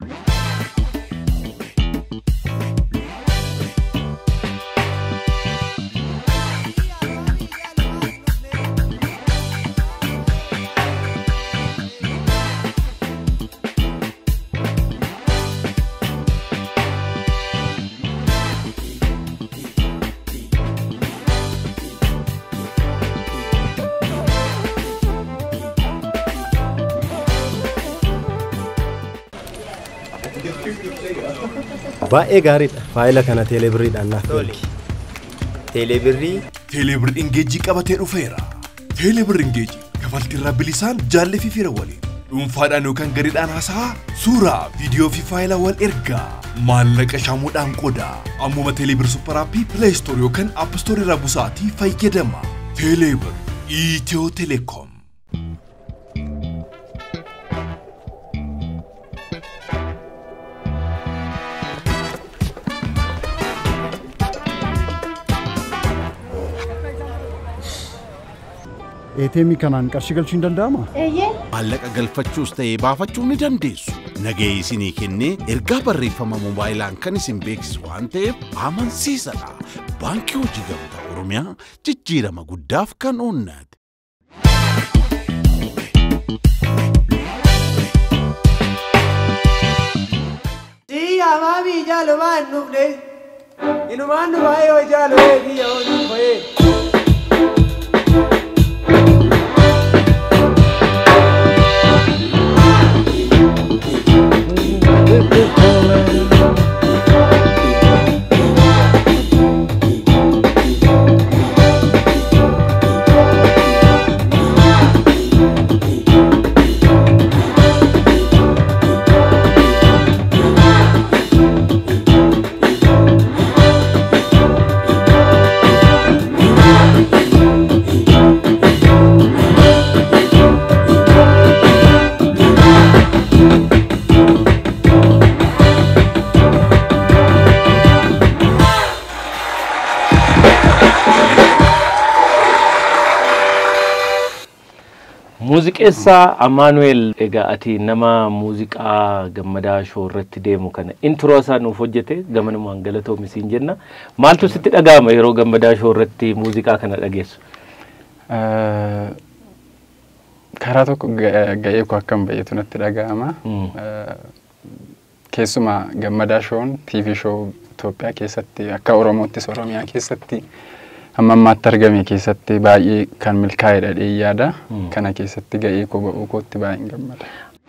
Baay'ee gaariidha. Faayila kana teelebirriidhaan naaf toli. Teelebirri ingeejii qabatee dhufeera. Teelebirri ingeejii kafaltii irraa bilisaan jaallee fi fira waliin dhuunfaadhaan yookaan gareedhaan haasaa suuraa viidiyoo fi faayila wal ergaa maallaqa shaamuudhaan qoda ammuma teelebirri supper aappii Play Store yookaan App Store irraa busaatii fayyadama. Teelebirri Itiyoo Telekom. ATM kanaan qarshii galchuun danda'ama? Maallaqa galfachuus ta'ee baafachuu ni dandeessu. Nagahee isinii kennee ergaa barreeffama moobaayilaan kan isin beeksisu waan ta'eef amansiisadha. Baankii Hojii Gamtaa Oromiyaa jijjiirama guddaaf kan oonnate. Maabii jaalumaan dhufne inumaan dhufaa yoo jaalulee biyya hojii fo'ee. Muuziqeessaa Amaanuel egaa ati nama muuziqaa gammadaa shoo irratti deemu kana intro isaa nuuf hojjete gamanumaan galatoomi jenna. Maaltu sitti dhaga'ama yeroo gammadaa shoo irratti muuziqaa kana dhageessu? Karaa tokko ga'ee koo akkam baay'eetu natti dhaga'ama. Keessumaa gammadaa shoon TV show Itoophiyaa keessatti akka Oromoottis Oromiyaa keessatti amma ammaatti argame keessatti baay'ee kan milkaa'edha yaada. Kana keessatti ga'ee koo ba'uu kootti baay'een gammada.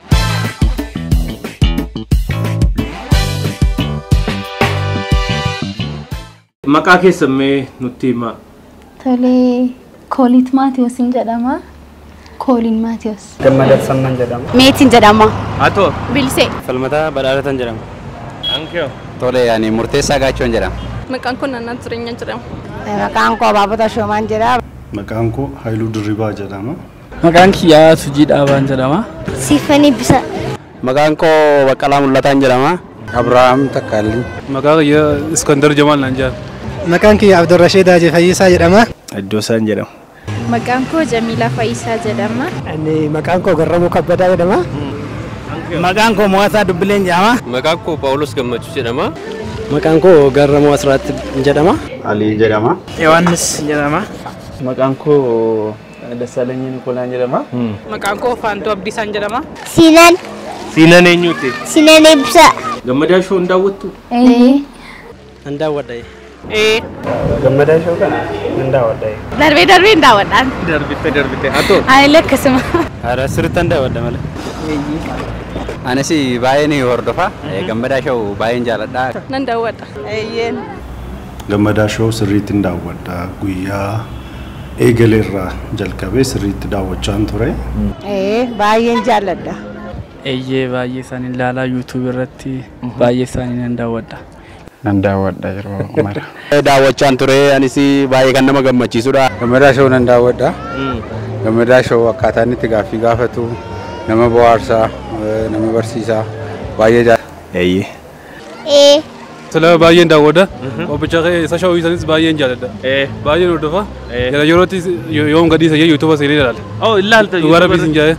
Maqaa keessamee nutti hima. Tolee, Kooliit Maatiyoosin jedhama. Kooliin Maatiyoos. Gammadaa Samman jedhama. Meetiin jedhama. Atoo. Bilsee. Falmataa Badhaadhatan jedhama. Ankiyoo. Tolee, ani Murteessaa Gaachoon jedhama. Maqaan koo Nannaa Tureenyaa jedhama. Maqaan koo Abaabota Shoomaan jedhama. Maqaan koo Haayiluu Dirribaa jedhama. Maqaan kiyyaa Sujii Dhaabaan jedhama. Siifanii Bisa. Maqaan koo Baqqalaa Mul'ataan jedhama. Abrahaam Takkaalii. Maqaan kiyyaa Iskandar Jamaal naan jedhama. Maqaan kiyyaa Abdurrashiid Haji Fayyisaa jedhama. Iddoosaan jedhama. Maqaan koo Jamiilaa Fayyisaa jedhama. Maqaan koo Garramuu Kabbadaa jedhama. Maqaan koo Mo'ataa Dubbileen jedhama. Maqaan koo Phaawulos Gammachuu jedhama. Maqaan koo Garramuu Asraatti jedhama. Alii jedhama. Yohaannis jedhama. Maqaan koo Dassaalany Nikolaan jedhama. Maqaan koo Faantuu Abdiisaan jedhama. Sinan. Sinan eenyuuti? Sinan Ibsa. Gammadaa shoo hin daawwattu? Nan daawwadha. Gammadaa shoo kana nan daawwadha. Darbee hin daawwadhaan. Darbite. Atoo. Hayilee akkasuma. Haaraa sirriitti daawwadha malee. Anis baay'ee ni hordofa. Gammadaa shoo baay'een jaaladha. Nan daawwadha. Gammadaa shoo sirriitti daawwadha. Guyyaa eegaleerraa jalqabee sirriitti daawwachaan ture. Baay'een jaalladha. Baay'ee isaanii ilaalaa YouTube irratti baay'ee isaanii nan daawwadha. Nan daawwadha yeroo mara. Daawwachaan ture anis baay'ee kan nama gammachiisudha. Gammadaa shoo nan daawwadha. Gammadaa shoo akkaataa inni itti gaaffii gaafatu nama bohaarsaa nama barsiisaa baay'ee jaalladha. Sila baay'een daawwadha. Qophicha isa shoo isanis baay'een jaalladha. Baay'een hordofa. Yerootti yoom gadii isa YouTube seenee ilaala. Oh ilaalta. Wara bisin jaa'e.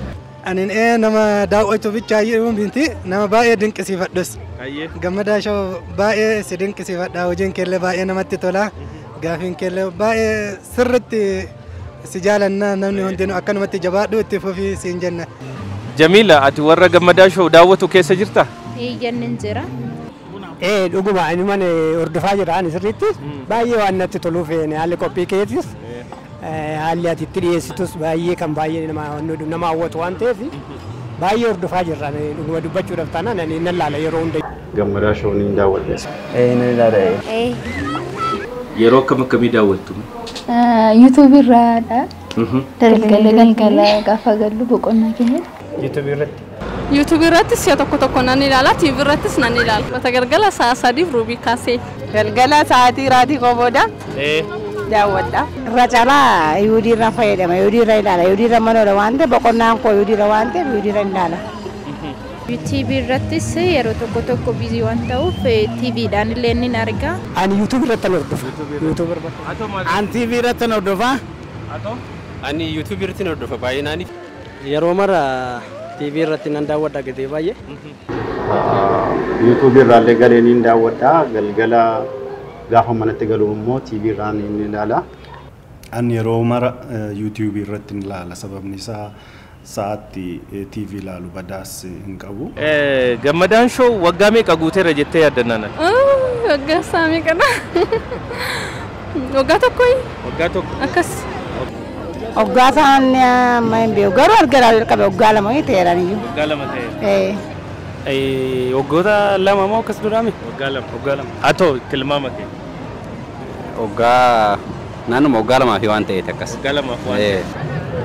Anin nama daawwatu bichaa jedhamu binti nama baay'ee dinqisiifadhus. Gammadaa shoo baay'ee si dinqisiifadha hojiin keellee baay'ee namatti tola. Gaafiin keellee baay'ee sirriitti si jaalanna namni hundinuu akkanumatti jabaadhu itti fufii siin jenna. Jamiila ati warra gammadaa shoo daawwatu keessa jirta? Eeyyannin jira. Dhuguma inni mana hordofaa jira ani sirriitti baay'ee waan natti toluuf haalli qophii keetis haalli ati itti dhiyeessitus baay'ee kan baay'ee nama hawwatu waan ta'eef baay'ee hordofaa jirra dhuguma dubbachuudhaaf taanaan ani nan laala yeroo hunda. Gammadaa shoo ni daawwadhees. Nan ilaala. Yeroo akkamii daawwattu? YouTube irraadha. Galgala gaafa gallu boqonnaa keenya. YouTube irratti. YouTube irrattis si'a tokko nan ilaala, TV irrattis nan ilaala. Mata galgala sa'a 3 ruubii kaasee. Galgala sa'aatii raatii qobooda. Daawwadha. Irra caalaa yuudii irra fayyadama, yuudii irra ilaala, yuudii irra manoodha waan ta'eef boqonnaan koo yuudii irra waan ta'eef yuudii irra ilaala. TV irrattis yeroo tokko bizii waan ta'uuf TVdhaan illee ni arga. Ani YouTube irratti hordofa. YouTube irratti. Ani TV irratti hordofa. Ani YouTube irratti hordofa baay'inaan. Yeroo mara TV irratti nan daawwadha gadi baay'ee. YouTube irraallee galee ni daawwadha galgala gaafa manatti galu immoo TV irraan ni ilaala. Ani yeroo mara YouTube irratti ni ilaala sababni isaa sa'aatti TV ilaalu badaas hin qabu. Gammadaan shoo waggaa meeqa guuteera jettee yaaddanna? Waggaa isaa meeqadha? Waggaa tokko. Waggaa tokko. Akkas. Waggaa isaan mayin beeku garuu argaa qabe waggaa lama ta'eeraniyyuu. Waggaa lama ta'eera. Waggoota lama moo akkas duraami? Waggaa lama. Waggaa lama. Atoo tilmaama kee. Waggaa naannuma waggaa lamaa fi waan ta'eeti akkas. Waggaa lama waan ta'eeti.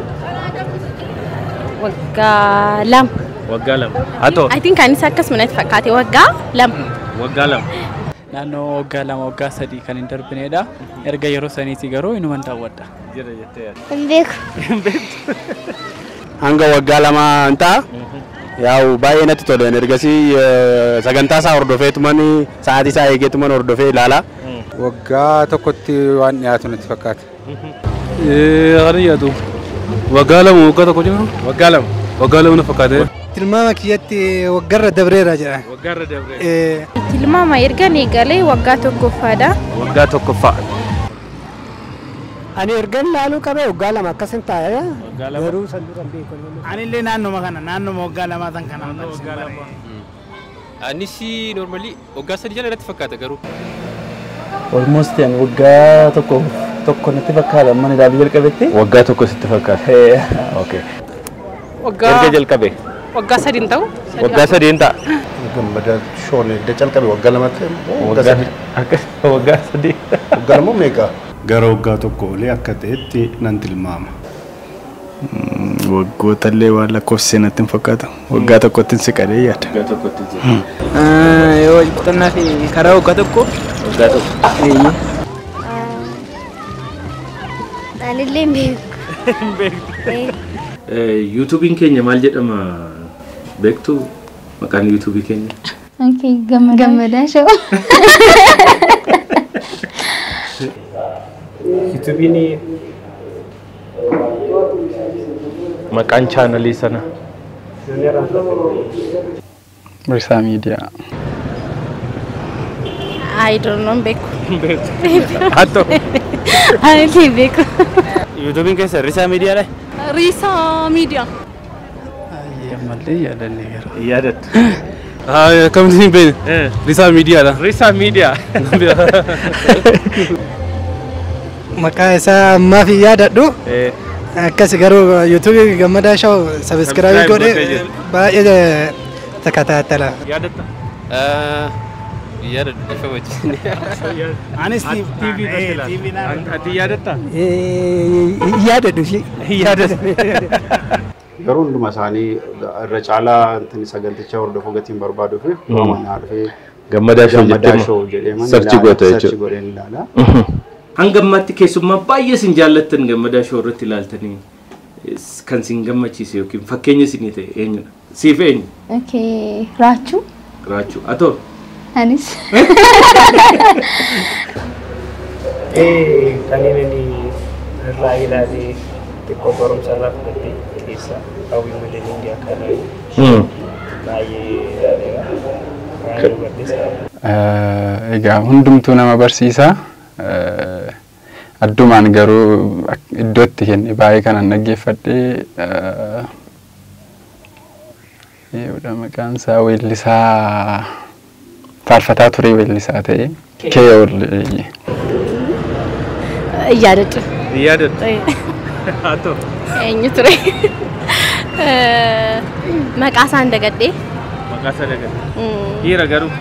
Waggaa lama. Waggaa lama. Atoo. I think anis akkas manatti fakkaate waggaa lama. Waggaa lama. Naannoo waggaa lama waggaa sadii kan hin darbinedha. Erga yeroo saniiti garuu inuman daawwadha. Jira jettee yaadda. Hin beeku. Hin beektu. Hanga waggaa lama hin ta'a. Yaa'u baay'ee natti toleen ergasii sagantaa isaa hordofeetuman sa'aatii isaa eegeetuman hordofee ilaala. Waggaa tokkotti waan dhiyaatu natti fakkaata. Kan dhiyaatu waggaa lama waggaa tokko jiru. Waggaa lama. Waggaa lama na fakkaate. Tilmaama kiyyatti waggarra dabreera jedha. Waggarra dabreera. Tilmaama erga ni galee waggaa tokkoffaadha. Waggaa tokkoffaa. Ani erga ilaaluu qabe waggaa lama akkasin taa'ee garuu sandura beeku. Ani illee naannuma kana naannuma waggaa lamaa tan kana. Waggaa lama. Anis normally waggaa sadii jala irratti fakkaata garuu. Almost waggaa tokko natti fakkaata mana ilaaluu jalqabetti. Waggaa tokko sitti fakkaata. Okay. Waggaa. Erga jalqabe. Waggaa sadii ta'u. Waggaa sadii ta'a. Gammadaa shoon edda calqabe waggaa lamatti waggaa sadii. Waggaa lama meeqa? Gara waggaa tokko olee akka ta'etti nan tilmaama. Waggoota illee waan lakkoofsisee natti hin fakkaatu. Waggaa tokkotti hin siqadee yaada. Waggaa tokkotti hin Yoo qotannaa fi karaa waggaa tokko. Waggaa tokko. Anillee hin beeku. YouTubein keenya maal jedhama beektu maqaan YouTube keenya? Okay, gammadaa shoo. YouTubein maqaan chaanalii sana. Risaa miidiyaa. I don't know beeku. Atoo. Ani beeku. YouTubein keessa risaa miidiyaadha? Risa Media. Ammallee yaadannee gara. Yaadattu. Akkamitti hin beekne? Risaa miidiyaadha. Risaa miidiyaa. Maqaa isaa ammaa fi yaadadhu. Akkas garuu YouTube gammadaa shoo sabiskiraabii godhe baay'ee takataatala. Yaadatta? Yaada ifa wajjin. Anis TV ati yaadatta? Yaadadhu shi. Yaadatta. Garuu hunduma isaanii irra caalaa saganticha hordofuu gatiin barbaaduu fi waamanaa dhufee Gammadaa shoo jedhee sarchi goota sarchi godheen ilaala. Hanga ammaatti keessummaa baay'ee sin jaallattan gammadaa shoo irratti ilaaltanii kan sin gammachiise yookiin fakkeenya isinii ta'e eenyudha? Siif eenyu? Okay, Raachuu. Raachuu. Atoo? Anis. Kan inni irraa ilaalee xiqqoo barumsa irraa fudhatee keessa hawwii modeelingii akkanaa baay'ee egaa hundumtuu nama barsiisa. Addumaan garuu iddootti kenne baay'ee kanan dhaggeeffadhee maqaan isaa weellisaa faarfataa ture weellisaa ta'e Keeyool. Yaadadhu. Atoo. Eenyu ture? Maqaa isaan dagadhee. Maqaa isaa dagadhee. Dhiira garuu.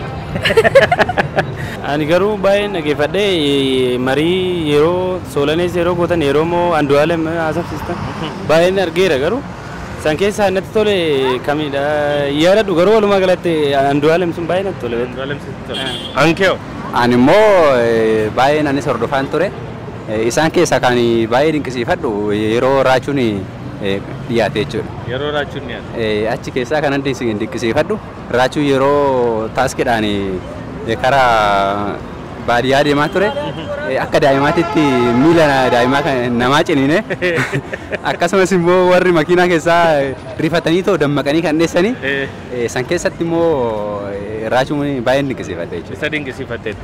Ani garuu baay'een dhaggeeffadhee marii yeroo soolanees yeroo gootan yeroo moo Andu'aalem haasofsiistan baay'een argeera garuu san keessaa natti tole kamidha yaadadhu garuu walumaa galatti Andu'aalem sun baay'ee natti tole. Ankeeyo. Ani immoo baay'een anis hordofaan ture. Isaan keessaa kan baay'ee dinqisiifadhu yeroo raachuun dhiyaate jechuudha. Yeroo raachuun dhiyaate. Achi keessaa kan dinqisiifadhu raachuu yeroo taaskiidhaan karaa baadiyyaa deemaa ture akka daa'imaatitti miila daa'imaa namaa ciniine akkasumas immoo warri makiinaa keessaa rifatanii too dammaqanii kan dheessanii san keessatti immoo raachuun baay'een dinqisiifadhe jechuudha. Isa dinqisiifatteet.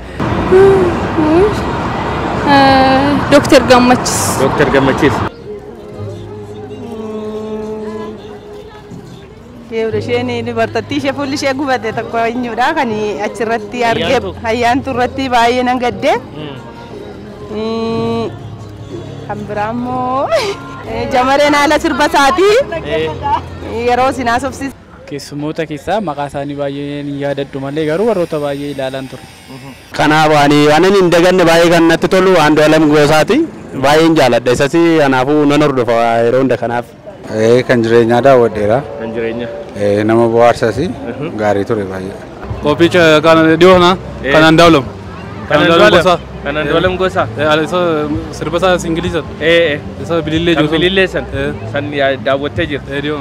Dooktar Gammachis. Dooktar Gammachis. Isheen dubartittii ishee fuulli ishee gubate tokko eenyudha kan achirratti argee ayyaantu irratti baay'ee nan gaddee. Kan biraa immoo jamareen haala sirba isaatii yeroo sinaa sobsiisa. Keessummoota keessaa maqaa isaanii baay'ee hin yaadadhu malee garuu warroota baay'ee ilaalan ture. Kanaaf ani waan hin daganne baay'ee kan natti tolu Andu'aalem Goosaati baay'een jaaladha isas kanaafuu nan hordofa yeroo hunda kanaaf. Kan jireenyaa daawwadheera. Kan jireenyaa. Nama bohaarsas gaarii ture baay'ee. Qophicha kan dhiyoona kan Andu'aalem. Kan Andu'aalem. Kan Andu'aalem Goosaa. Isa sirba isaa Ingiliisa. Isa bilillee jiru. Bilillee san daawwattee jirti.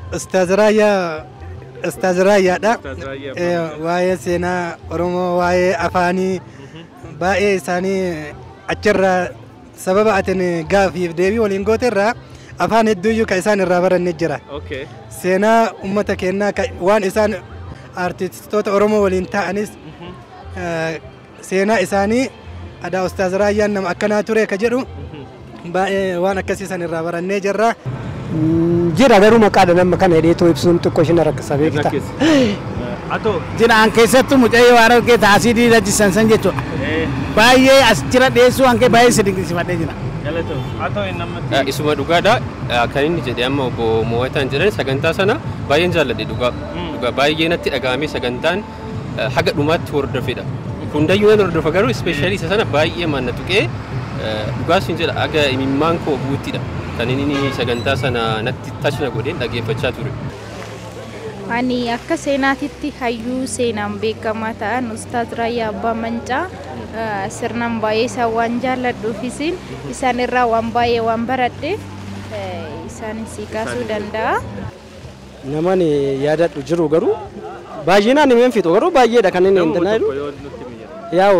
Ustaaz Raayyaadha. Waa'ee seenaa Oromoo waa'ee afaanii baay'ee isaanii achirraa sababa atin gaafiif deebii waliin gooterraa afaan hedduuyyuu kan isaan irraa baranne jira. Seenaa uummata keenyaa waan isaan artistoota Oromoo waliin ta'anis seenaa isaanii aadaa Ustaaz Raayyaan nama akkanaa ture ka jedhu baay'ee waan akkasii san irraa barannee jirra. Jira garuu maqaadha nama kana hidheetoo ibsuun xiqqoo isheen rakkisa beekta. Jiraan keessattuu mucayyoo waan argee taasiidii rajisan san jechuudha. Baay'ee as jira dhiyeessuu hankee baay'ee si dinqisiifadhee jira. Isuma dhugaadha kan inni jedhe amma obbo Mo'ataan jedhan sagantaa sana baay'een jaalladhe dhugaa baay'ee natti dhaga'amee sagantaan haga dhumaatti hordofedha. Hundayyuu nan hordofa garuu ispeeshaalii isa sana baay'ee manna tuqee dhugaa sun jedha aga imimmaan koo guuttidha. Kan inni sagantaa sana natti tashna godheen dhaggeeffachaa ture. Ani akka seenaatitti hayyuu seenaan beekamaa ta'an Ustaaz Raayyaa Abbaa Mancaa sirnaan baay'ee isaan waan jaalladhuufis isaan irraa waan baay'ee waan baradheef isaan si kaasuu danda'a. Namaan yaadadhu jiru garuu baay'inaan himeen fixu garuu baay'eedha kan inni hintanaa jiru. Yaa'u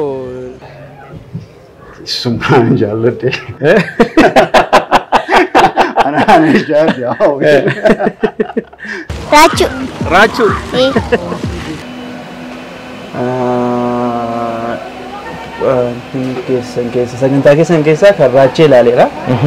Summaan jaalladhe. Rachu. Rachu. Sagantaa keessan keessaa kan raachee ilaaleera.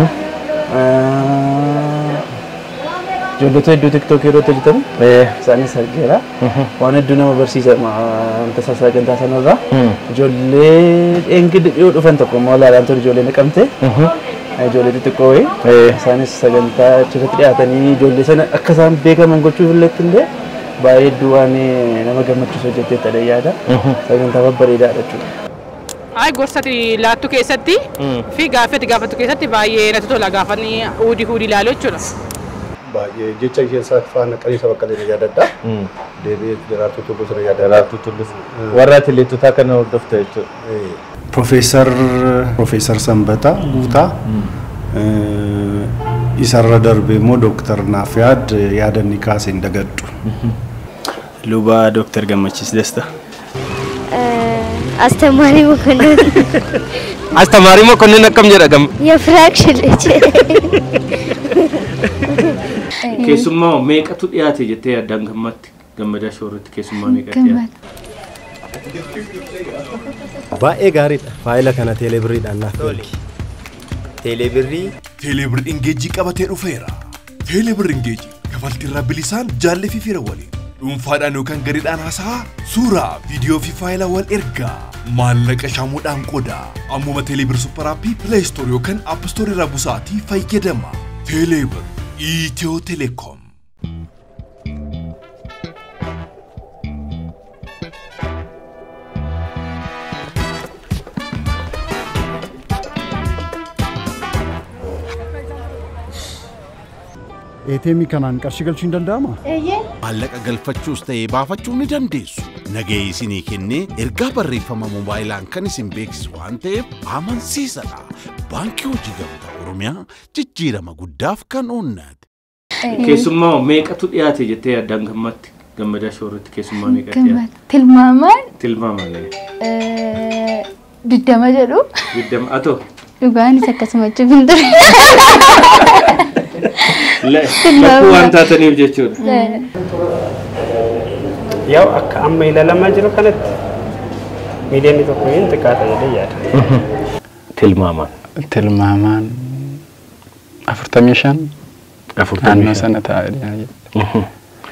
Ijoolletu hedduu tiktookii irratti hojjetamu. Isaanis argeera. Waan hedduu nama barsiisa wanta sagantaa sanarraa. Ijoollee dheengadda dhiyoo dhufan tokko immoo ilaalaan ture ijoollee naqamte. Ijoollee xixiqqoo isaanis sagantaa achirratti dhiyaatanii ijoollee sana akka isaan beekaman gochuuf illee illee baay'ee hedduu waan nama gammachiisu hojjetteettadha yaada. Sagantaa babbareedaadha jechuudha. Gorsati laattu keessatti fi gaaffii gaafattu keessatti baay'ee natti tola gaafanii huudii ilaalu jechuudha. Baay'ee jecha keessatti faana qaliisa baqqalee ni yaadadha. Deebi'ee Daraartuu Tullus ni yaadadha. Daraartuu Tullus. Warra atileetotaa kana hordofte jechuudha. Profeesar Sanbataa Guutaa isarra darbe immoo Dooktar Naafiyaad yaadanni kaasee hin dagadhu. Luba Dooktar Gammachis Desta. Astamarii Mokonnon. Astamarii Mokonnon akkam jedha gam? Yefraakshil. Keessummaa meeqatu dhiyaate jettee yaaddan gammatti gammadaa shoorritti keessummaa meeqa dhiyaate? Baay'ee gaariidha. Faayila kana teelebirriidhaan naaf ergi. Teelebir ingeejii qabatee dhufeera. Teelebir ingeejii kafaltiirraa bilisaan jaallee fi fira waliin dhuunfaadhaan yookaan gareedhaan haasa'aa suuraa viidiyoo fi faayila wal ergaa maallaqa shaamuudhaan qooda ammuma teelebir supparaappii pileestoor yookaan aappistoor irraa busaatii fayyadama. Teelebir Itiyoo Telekoom. ATM kanaan qarshii galchuun danda'ama? Maallaqa galfachuus ta'ee baafachuu ni dandeessu. Nagahee isinii kennee ergaa barreeffama moobaayilaan kan isin beeksisu waan ta'eef amansiisadha. Baankii Hojii Gamtaa Oromiyaa jijjiirama guddaaf kan oonnate. Keessummaa meeqatu dhiyaate jettee yaaddan gammatti gammadaa shoorritti keessummaa meeqa dhiyaate? Tilmaamaan 20 jedhu. 20 atoo? Dhugaanis akkasuma jechuun ture. Lakkuu waan taataniif jechuudha. Yoo akka amma ilaalamaa jiru kanatti miidiyaan tokko hin xiqqaata jedhee yaada. Tilmaamaan 45 naannoo sana taa'ee jira.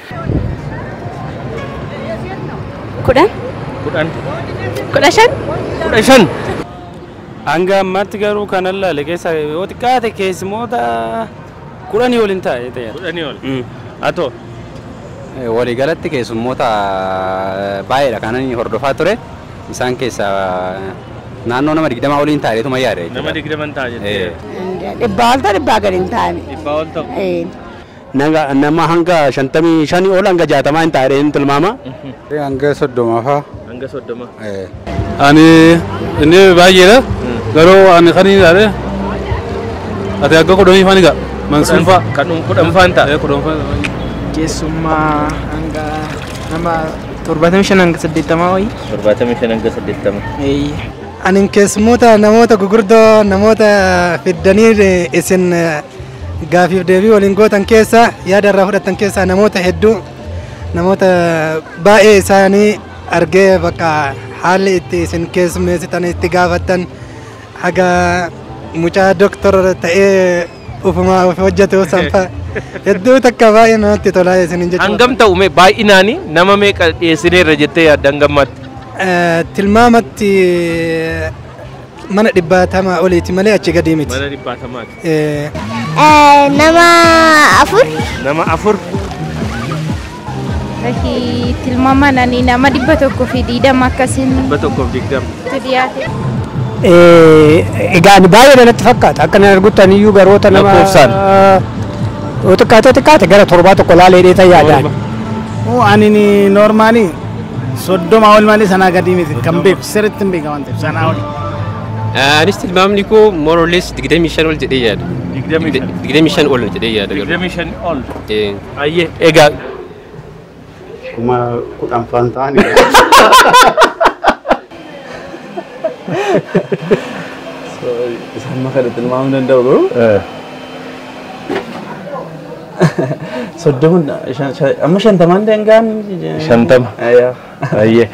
15. Hanga ammaatti garuu kan allaale keessa yoo xiqqaate keessumoota 10 waliin taa'ee ta'e. 10 ol. Atoo. Waliigalatti keessummoota baay'eedha kan inni hordofaa ture. Isaan keessaa naannoo nama 20 waliin taa'eetuma yaada. Nama 20 ta'a jettee. Dhibbaa ol ta'e dhibbaa gadi hin taane. Dhibbaa ol ta'u. Nama hanga 55 ol hanga 60 hin taa'e hin tilmaama. Hanga 30 faa. Hanga 30. Ani inni baay'eedha. Garuu ani kan inni ilaale ati akka kudhanii faan egaa mansuunfaa. Kan kudhanfaan ta'a. Keessummaa hanga nama 75 hanga 80 wayii. 75 hanga 80. Ani keessummoota namoota gurguddoo namoota fiddanii isin gaafiif deebii waliin gootan keessa yaada irraa fudhatan keessa namoota hedduu namoota baay'ee isaanii argee bakka haalli itti isin keessummeessitan itti gaafattan haga mucaa doktora ta'ee ufumaa of hojjetu sanfa hedduu takka baay'ee namatti tolaa isin jechuudha. Hangam ta'u mee baay'inaani nama meeqa dhiyeessineerra jettee yaadda hangamatti? Tilmaamatti mana 100 oliiti malee achi gadi miti. Mana 100maati. Nama 4. Nama 4. Laki tilmaamaan ani nama 120 akkasiin. 120. Dhiyaate. Egaa ani baay'ee natti fakkaata akka nan arguttan iyyuu garoota nama yoo xiqqaate gara 7 laalee dheeta yaadaan. Ani noormaali 30 ol malee sanaa gadi miti kan beeku sirriitti hin beekaman ta'e sanaa ol. Anis tilmaamni koo more or less 25 ol jedhee yaada. 25 ol jedhee yaada. 25 ol. Ayyee egaa. Kuma 10 faan ta'anii. Isaan maka tilmaamuu danda'u garuu. Soddomuun amma 50 dangaan. 50. Ayyee.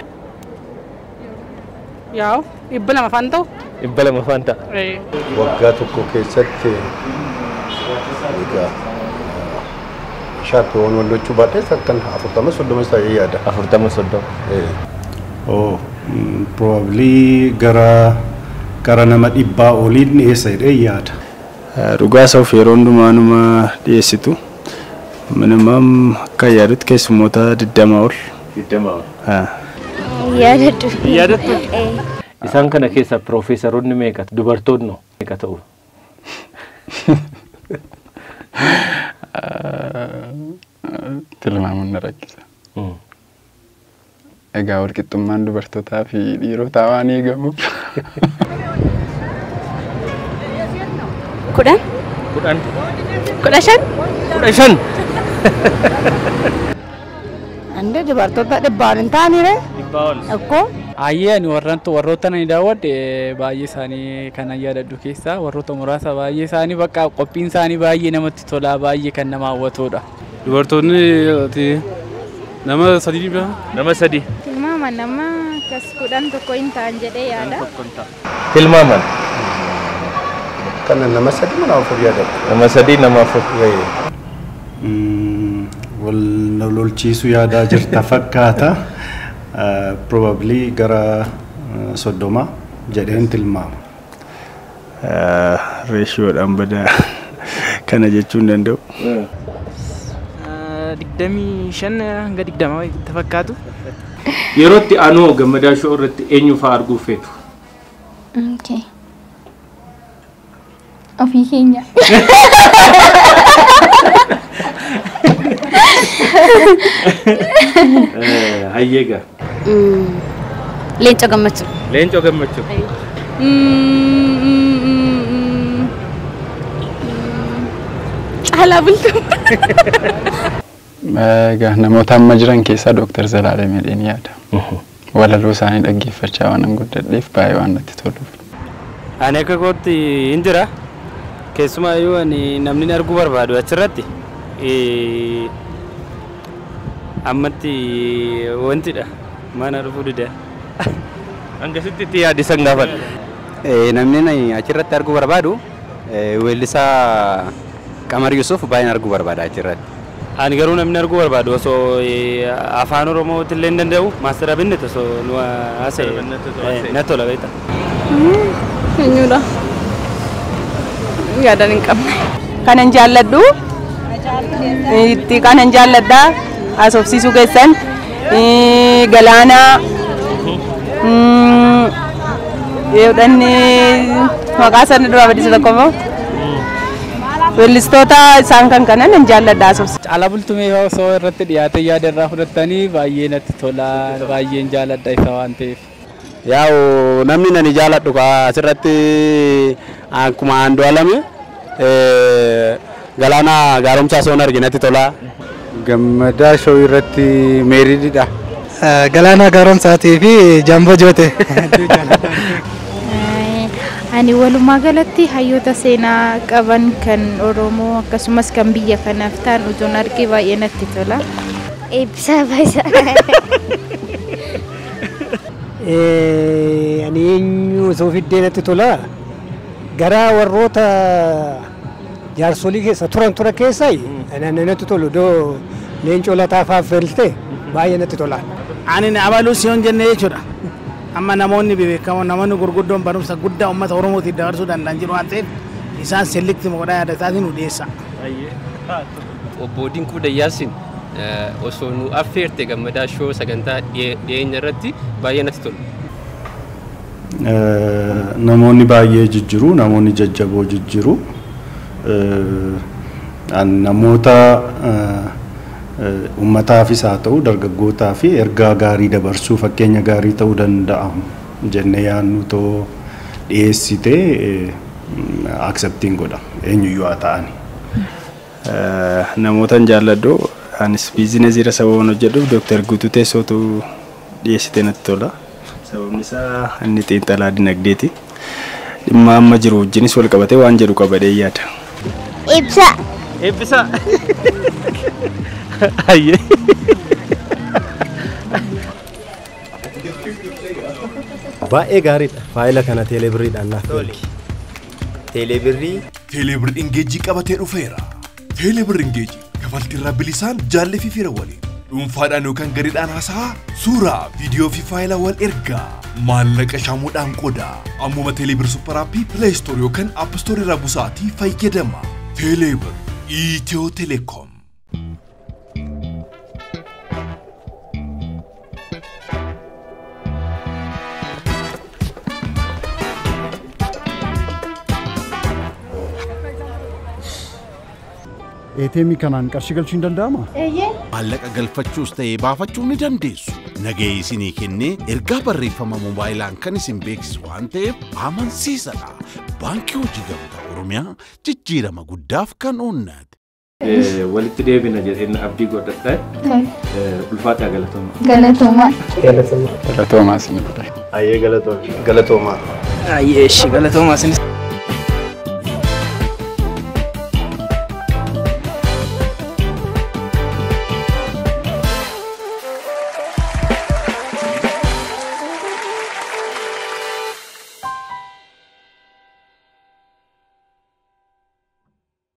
Yaa'u dhibba lama faan ta'u. Dhibba lama faan ta'a. Waggaa tokko keessatti egaa shaarpii waan wallachuu baadhees akkan 40-30 ta'ee yaada. 40-30. Oh, probably gara nama 100 oliin dhiyeessa jedhee yaada. Dhugaa isa of yeroo hundumaa numa dhiyeessitu. Minimum akka yaadutti keessummoota 20 ol. 20 ol. Yaadadhu. Yaadadhu. Isaan kana keessa piroofeesaroonni meeqa dubartoonni meeqa ta'u? Tilmaamuun na rakkisa. Egaa walqixxummaan dubartootaa fi dhiirotaa waan eegamuuf. 10. 15. 15. Ande dubartoota dhibbaan hin taanire. Dhibbaa ol. Akkoo. Ayyee ani warroota ani daawwadhe baay'ee isaanii kan yaadadhu keessaa warroota muraasa baay'ee isaanii bakka qophiin isaanii baay'ee namatti tola baay'ee kan nama hawwatudha. Dubartoonni nama sadii dha. Nama sadii. Tilmaaman nama kas kudhan tokko hin ta'an jedhee yaada. Tilmaaman. Kana nama sadii mana afur yaadadha. Nama sadii nama afur. Wal lolchiisuu yaadaa jirta fakkaata. Probably gara soddoma jedheen tilmaama. Reeshiyoodhaan badaa kana jechuun danda'u. 25 hanga 20 itti fakkaatu. Yerootti anoo gammadaa shoo irratti eenyu fa'aa arguu feetu? Okay. Ofii keenya. Hayyeega. Leencoo gammachuu. Leencoo gammachuu. Caalaa bultuu. Namoota amma jiran keessaa Dr. Zalaalee Medheen yaada. Walaloo isaanii dhaggeeffachaa waan guddadheef baay'ee waan natti toluuf. Ani akka kootti hin jira. Keessumaayyuu ani namni arguu barbaadu achirratti ammatti wantidha. Mana dhufuu dida. Hangasitti itti yaadisan gaafadha. Namni achirratti arguu barbaadu weellisaa Qamar Yusuf baay'een arguu barbaada achirratti. Ani garuu namni arguu barbaadu osoo afaan Oromootti illee hin danda'u Maaster Abinnat osoo nu haasa'e na tola beekta. Eenyudha? Yaadan hin qabne. Kanan jaalladhu itti kanan jaalladha haasofsiisuu keessan Galaana yoodhanni maqaa sana dura badisa tokko moo weellistoota isaan kan kanan hin jaalladha haasofsiisuu. Caalaa bultumee osoo irratti dhiyaate yaada irraa fudhattanii baay'ee natti tola baay'een jaalladha isa waan ta'eef. Yaa'u namni nani jaalladhu asirratti akkuma Andu'aalam Galaana gaaromsaa osoo arginatti tola. Gammadaa shoo irratti meeriidha. Galaana gaaromsaatii fi Jaamboo Joote. Ani walumaa galatti hayyoota seenaa qaban kan Oromoo akkasumas kan biyya kanaaf ta'an utuun argee baay'ee natti tola. Eebbisaa Baayisaa. Ani eenyu osoo fiddee natti tola. Gara warroota jaarsolii keessa tura keessaa natti tolu doo Leencoo Lataa feelte baay'ee natti tola. Ani abaluu siyoon jennee jechuudha. Amma namoonni beekamoon namoonni gurguddoon barumsa guddaa uummata Oromootiif dabarsuu danda'an jiru waan ta'eef isaan selekti moqodhaa yaada isaatiin nu dhiyeessa. Obbo Dinkuu Dayyaasin osoo nu affeerte gammadaa shoo sagantaa dhiyeenya irratti baay'ee natti tolu. Namoonni baay'ee jijjiru, namoonni jajjaboo jijjiru. Namoota uummataafis haa ta'u dargaggootaa fi ergaa gaarii dabarsuu fakkeenya gaarii ta'uu danda'amu jennee yaadnu too dhiyeessitee akseptiin godha eenyuyyuu haa ta'ani. Namootan jaalladhu anis biizinezii irra sababaan hojjedhuuf Dr. Guutuu Teessootu dhiyeessitee natti tola. Sababni isaa inni xiinxalaa dinagdeeti. Dhimma amma jiru wajjinis wal qabatee waan jedhu qabadhee yaada. Ibsa. Ibsa. Ayyee. Baay'ee gaariidha. Faayila kana teelebirriidhaan naaf tolchi. Teelebirriin geejjii qabatee dhufeera. Teelebirriin geejjii kafaltiirraa bilisaan jaallee fi fira waliin dhuunfaadhaan yookaan gareedhaan haasa'aa suuraa viidiyoo fi faayila wal ergaa maallaqa shaamuudhaan qoda ammuma teelebir supparaappii pileestoor yookaan appistoorii irraa busaatii fayyadama. Teelebir Itiyoo Telekoom. ATM kanaan qarshii galchuun danda'ama? Maallaqa galfachuus ta'ee baafachuu ni dandeessu. Nagahee isinii kennee ergaa barreeffama moobaayilaan kan isin beeksisu waan ta'eef amansiisadha. Baankii Hojii Gamtaa Oromiyaa jijjiirama guddaaf kan oonnate. walitti deebina jedheen abdii godhadha. Ulfaataa galatooma. Galatooma. Galatoomaa isin godhe. Ayyee galatooma. Ayyee shi galatoomaa isinis.